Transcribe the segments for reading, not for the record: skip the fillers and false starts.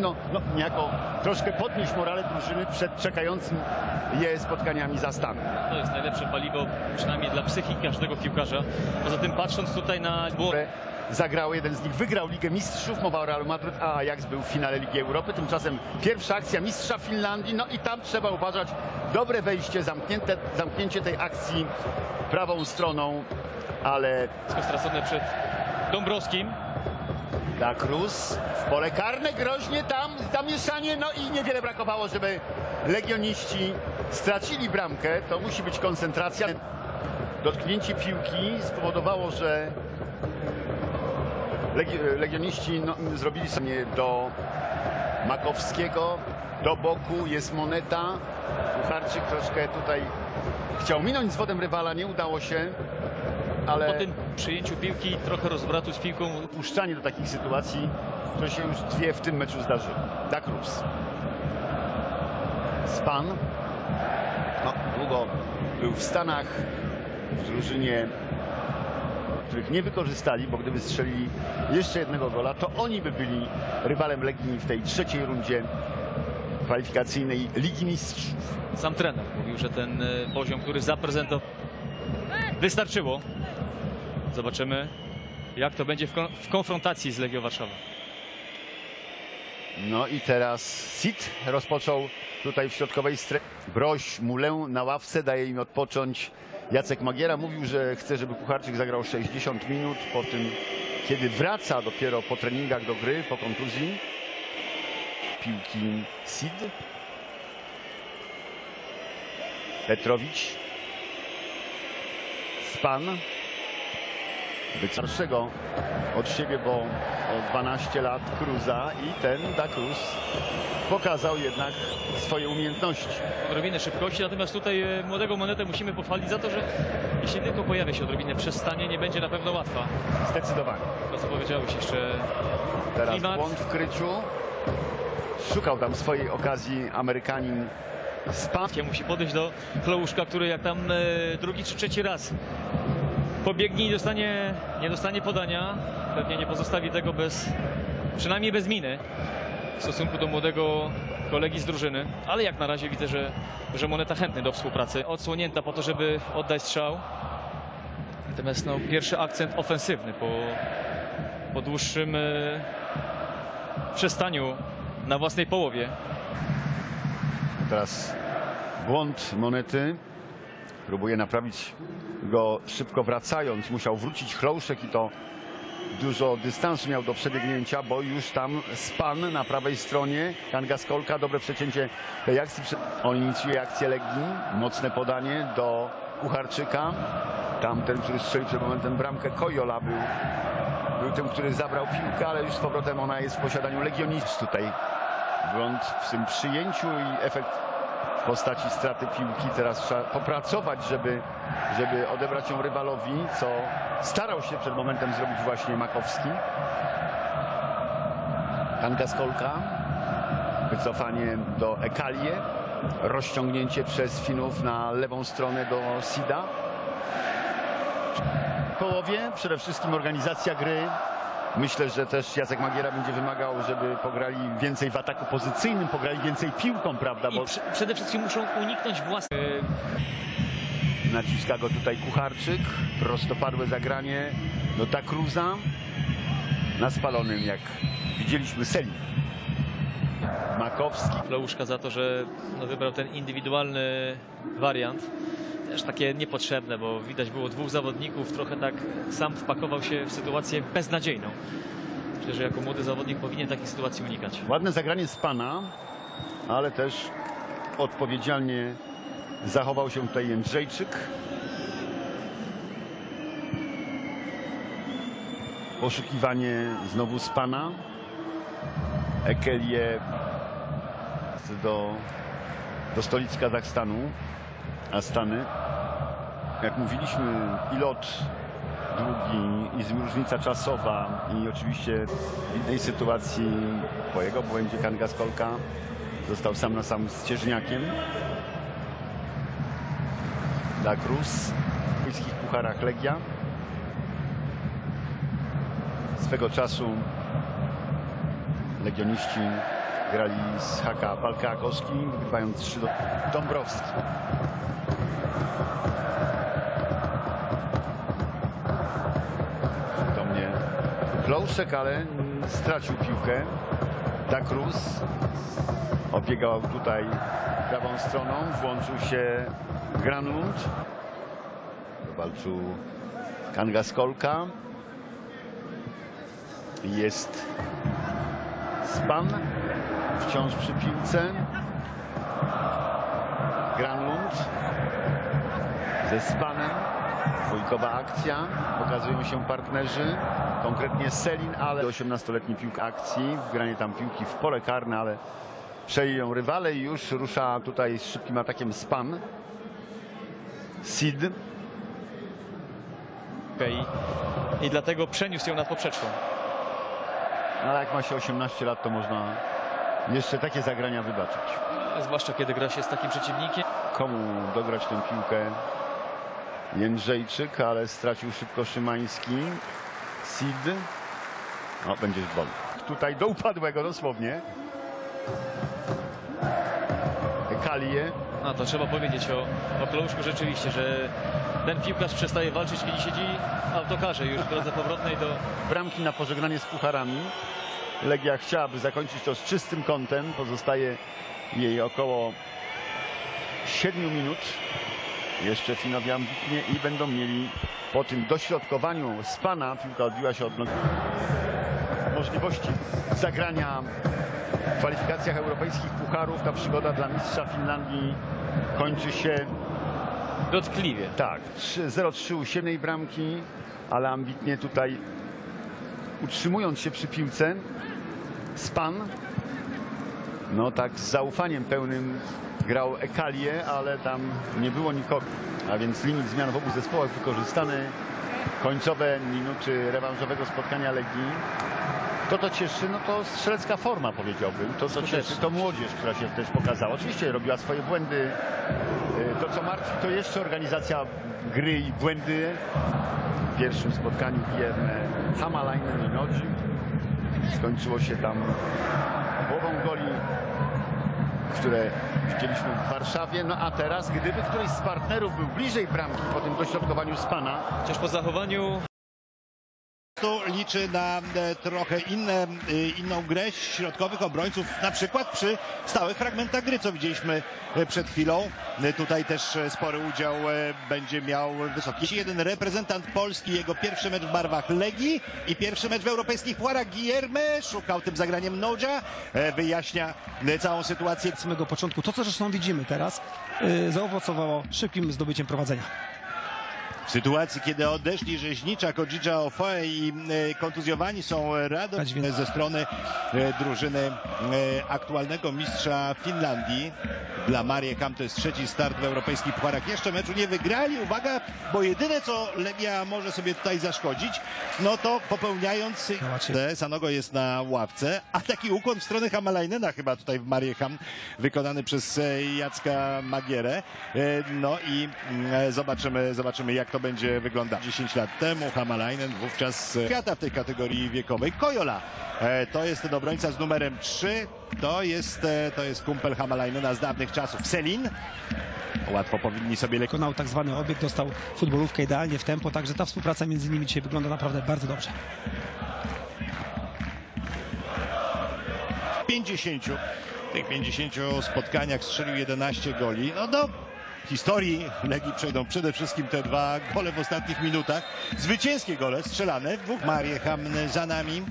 wszystkim niejako troszkę podnieść morale drużyny przed czekającym je spotkaniami za Stanem. To jest najlepsze paliwo, przynajmniej dla psychiki każdego piłkarza. Poza tym, patrząc tutaj na... Zagrał, jeden z nich wygrał Ligę Mistrzów, mowa o Realu Madryt, a Ajax był w finale Ligi Europy. Tymczasem pierwsza akcja mistrza Finlandii, no i tam trzeba uważać, dobre wejście, zamknięcie tej akcji prawą stroną, ale... Stracone przed Dąbrowskim. Da Cruz w pole karne, groźnie tam zamieszanie, no i niewiele brakowało, żeby legioniści stracili bramkę. To musi być koncentracja. Dotknięcie piłki spowodowało, że legioniści zrobili sobie do Makowskiego, do boku jest Moneta. Kucharczyk troszkę tutaj chciał minąć zwodem rywala, nie udało się, ale po tym przyjęciu piłki trochę rozbratu z piłką. Puszczanie do takich sytuacji, które się już dwie w tym meczu zdarzyły. Da Cruz. Span. No, długo był w Stanach, w drużynie, których nie wykorzystali, bo gdyby strzelili jeszcze jednego gola, to oni by byli rywalem Legii w tej trzeciej rundzie kwalifikacyjnej Ligi Mistrzów. Sam trener mówił, że ten poziom, który zaprezentował, wystarczyło. Zobaczymy, jak to będzie w konfrontacji z Legią Warszawa. No i teraz Sid rozpoczął tutaj w środkowej strefie. Broś, Mulę na ławce, daje im odpocząć. Jacek Magiera mówił, że chce, żeby Kucharczyk zagrał 60 minut po tym, kiedy wraca dopiero po treningach do gry, po kontuzji. Piłki Sid. Petrowicz. Span. Starszego od siebie, bo o 12 lat Cruza, i ten Da Cruz pokazał jednak swoje umiejętności. Odrobinę szybkości, natomiast tutaj młodego Monetę musimy pochwalić za to, że jeśli tylko pojawia się odrobinę przestanie, nie będzie na pewno łatwa. Zdecydowanie. To, co powiedziałeś jeszcze. Teraz klimat. Błąd w kryciu. Szukał tam swojej okazji Amerykanin. Span. Musi podejść do Chlouszka, który jak tam drugi czy trzeci raz pobiegnie i nie dostanie podania. Pewnie nie pozostawi tego przynajmniej bez miny w stosunku do młodego kolegi z drużyny. Ale jak na razie widzę, że Moneta chętny do współpracy. Odsłonięta po to, żeby oddać strzał. Natomiast pierwszy akcent ofensywny po dłuższym przestaniu na własnej połowie. Teraz błąd Monety. Próbuje naprawić go szybko wracając. Musiał wrócić Chlouszek i to dużo dystansu miał do przebiegnięcia, bo już tam Span na prawej stronie. Kangaskolka, dobre przecięcie tej akcji. On inicjuje akcję Legii. Mocne podanie do Kucharczyka. Tamten, który strzelił przed momentem bramkę, Kojola był tym, który zabrał piłkę, ale już z powrotem ona jest w posiadaniu legionistów. Tutaj błąd w tym przyjęciu i efekt w postaci straty piłki. Teraz trzeba popracować, żeby odebrać ją rywalowi, co starał się przed momentem zrobić właśnie Makowski. Kangaskolka. Wycofanie do Ekalie. Rozciągnięcie przez Finów na lewą stronę do Sida. W połowie przede wszystkim organizacja gry. Myślę, że też Jacek Magiera będzie wymagał, żeby pograli więcej w ataku pozycyjnym, pograli więcej piłką, prawda? Bo przede wszystkim muszą uniknąć własnych. Naciska go tutaj Kucharczyk. Prostopadłe zagranie do Da Cruza. Na spalonym, jak widzieliśmy, Selin. Makowski. Chlouszka za to, że wybrał ten indywidualny wariant. Też takie niepotrzebne, bo widać było dwóch zawodników, trochę tak sam wpakował się w sytuację beznadziejną. Myślę, że jako młody zawodnik powinien takich sytuacji unikać. Ładne zagranie z Pana, ale też odpowiedzialnie zachował się tutaj Jędrzejczyk. Poszukiwanie znowu z Pana. Ekelie do stolicy Kazachstanu. Astany. Jak mówiliśmy, i lot długi, i różnica czasowa, i oczywiście w innej sytuacji po jego błędzie Kangaskolka został sam na sam z Cieżniakiem. Da Cruz w polskich pucharach Legia. Swego czasu legioniści grali z HK Palkakowski, wygrywając 3 do Dąbrowski. Do mnie Klouszek, ale stracił piłkę. Da Cruz obiegał tutaj prawą stroną, włączył się Granlund. Walczył Kangaskolka. Jest Span wciąż przy piłce. Granlund ze Spanem. Dwójkowa akcja. Pokazują się partnerzy. Konkretnie Selin, ale 18-letni piłka akcji. Wgranie tam piłki w pole karne, ale przejęli ją rywale i już rusza tutaj z szybkim atakiem Span. Sid. I dlatego przeniósł ją nad poprzeczką. Ale jak ma się 18 lat, to można jeszcze takie zagrania wybaczyć. Zwłaszcza kiedy gra się z takim przeciwnikiem. Komu dograć tę piłkę? Jędrzejczyk, ale stracił szybko Szymański. Sid. O, będzie bol. Tutaj do upadłego dosłownie. Kalie. No to trzeba powiedzieć o Klouszku rzeczywiście, że ten piłkarz przestaje walczyć, kiedy siedzi w autokarze już w drodze powrotnej do... Bramki na pożegnanie z pucharami. Legia chciałaby zakończyć to z czystym kątem. Pozostaje jej około 7 minut. Jeszcze Finowie ambitnie i będą mieli po tym dośrodkowaniu Spana. Piłka odbiła się od nogi. Możliwości zagrania w kwalifikacjach europejskich pucharów. Ta przygoda dla mistrza Finlandii kończy się Dotkliwie. tak, 0-3 u 7 bramki, ale ambitnie tutaj utrzymując się przy piłce. Span, no tak z zaufaniem pełnym grał Ekalie, ale tam nie było nikogo. A więc limit zmian w obu zespołach wykorzystany. Końcowe minuty rewanżowego spotkania Legii. To cieszy, no to strzelecka forma, powiedziałbym. To co cieszy, to młodzież, która się też pokazała. Oczywiście robiła swoje błędy. To co martwi, to jeszcze organizacja gry i błędy. W pierwszym spotkaniu Bierne Hamalainen i Nodzi. Skończyło się tam połową goli, które widzieliśmy w Warszawie. No a teraz, gdyby któryś z partnerów był bliżej bramki po tym dośrodkowaniu Spana. Chociaż po zachowaniu... Tu liczy na trochę inną grę środkowych obrońców, na przykład przy stałych fragmentach gry, co widzieliśmy przed chwilą. Tutaj też spory udział będzie miał wysoki. Jeden reprezentant Polski, jego pierwszy mecz w barwach Legii i pierwszy mecz w europejskich pucharach. Guilherme szukał tym zagraniem Nodża, wyjaśnia całą sytuację. Od samego początku to, co zresztą widzimy teraz, zaowocowało szybkim zdobyciem prowadzenia. W sytuacji, kiedy odeszli Rzeźnicza, Kodzicza, Ofoe i kontuzjowani są radość ze strony drużyny aktualnego mistrza Finlandii. Dla Marieham to jest trzeci start w europejskich pucharach. Jeszcze meczu nie wygrali. Uwaga, bo jedyne co Legia może sobie tutaj zaszkodzić, no to popełniając... Sanogo jest na ławce, a taki ukłon w stronę Hamalainena chyba tutaj w Marieham wykonany przez Jacka Magierę. No i zobaczymy jak to będzie wyglądać. 10 lat temu Hamalainen wówczas świata w tej kategorii wiekowej. Kojola to jest ten obrońca z numerem 3. To jest kumpel Hamalainena z dawnych czasów. Selin. Łatwo powinni sobie Wykonał tak zwany obieg, dostał futbolówkę idealnie w tempo, także ta współpraca między nimi dzisiaj wygląda naprawdę bardzo dobrze. 50 spotkaniach strzelił 11 goli. No do historii Legii przejdą przede wszystkim te 2 gole w ostatnich minutach. Zwycięskie gole strzelane. Marieham za nami.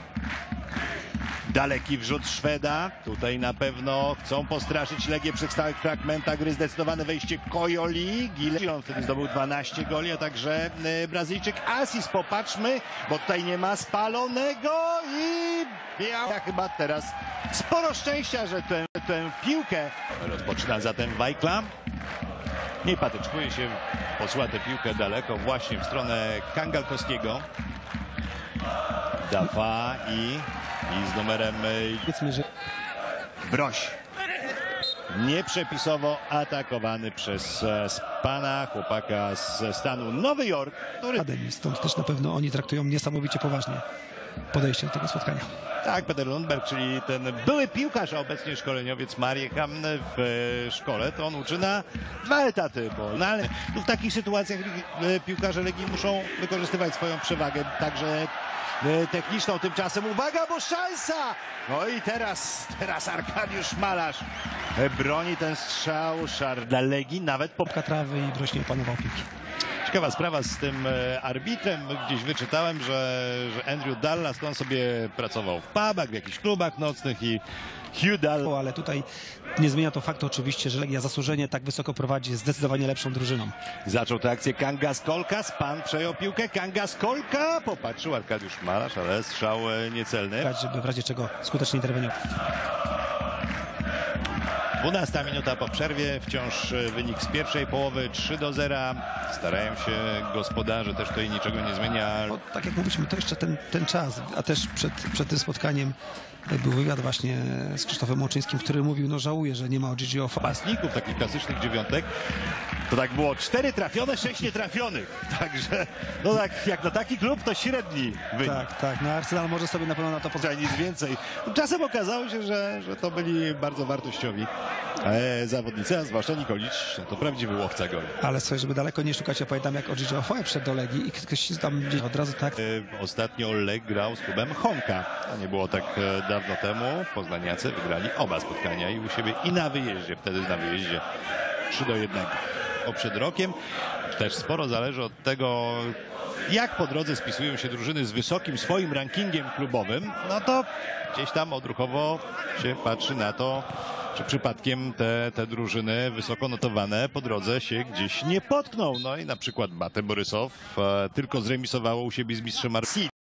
Daleki wrzut Szweda. Tutaj na pewno chcą postraszyć Legię przy stałych fragmentach gry. Zdecydowane wejście Kojoli. On wtedy zdobył 12 goli, a także Brazylijczyk Asis. Popatrzmy, bo tutaj nie ma spalonego i ja chyba teraz sporo szczęścia, że tę piłkę rozpoczyna zatem Wajkla. Nie patyczkuje się, posła tę piłkę daleko właśnie w stronę Kangalkowskiego. Dafa i z numerem Powiedzmy, że Broś. Nieprzepisowo atakowany przez Spana, chłopaka ze stanu Nowy Jork, który... stąd też na pewno oni traktują niesamowicie poważnie podejście do tego spotkania. Tak, Peter Lundberg, czyli ten były piłkarz, a obecnie szkoleniowiec Mariehamn w szkole, to on uczy na 2 etaty, no ale tu w takich sytuacjach piłkarze Legii muszą wykorzystywać swoją przewagę, także techniczną. Tymczasem uwaga, bo szansa! No i teraz Arkadiusz Malarz broni ten strzał dla Legii, nawet po... Trawy i Broś nie opanował piłki. Ciekawa sprawa z tym arbitrem. Gdzieś wyczytałem, że Andrew Dallas, to on sobie pracował w pubach, w jakichś klubach nocnych i Hugh Dallas. Ale tutaj nie zmienia to faktu oczywiście, że Legia zasłużenie tak wysoko prowadzi, jest zdecydowanie lepszą drużyną. Zaczął tę akcję Kangas Kolkas, pan przejął piłkę, Kangas Kolka, popatrzył Arkadiusz Malarz, ale strzał niecelny. Żeby w razie czego skutecznie interweniować. 12 minuta po przerwie, wciąż wynik z pierwszej połowy 3-0. Starają się gospodarze, też tutaj niczego nie zmienia. Bo, tak jak mówiliśmy, to jeszcze ten czas, a też przed tym spotkaniem był wywiad właśnie z Krzysztofem Łoczyńskim, który mówił, no żałuje, że nie ma Gigi Ofa. Napastników, takich klasycznych dziewiątek, to tak było 4 trafione, 6 nietrafionych. Także, no tak, jak na taki klub to średni wynik. Tak, no Arsenal może sobie na pewno na to pozwolić. Nic więcej. Czasem okazało się, że to byli bardzo wartościowi zawodnicy, a zwłaszcza Nikolić, to prawdziwy łowca goli. Ale słuchaj, żeby daleko nie szukać, ja pamiętam jak Gigi Ofa przed do Legii i ktoś tam gdzieś od razu tak. Ostatnio Lech grał z klubem Honka. To nie było tak dawno temu. Poznaniacy wygrali oba spotkania i u siebie i na wyjeździe. Wtedy na wyjeździe 3-1. Przed rokiem też sporo zależy od tego, jak po drodze spisują się drużyny z wysokim swoim rankingiem klubowym, no to gdzieś tam odruchowo się patrzy na to, czy przypadkiem te drużyny wysoko notowane po drodze się gdzieś nie potkną. No i na przykład Bate Borysow tylko zremisowało u siebie z mistrzem Marseille.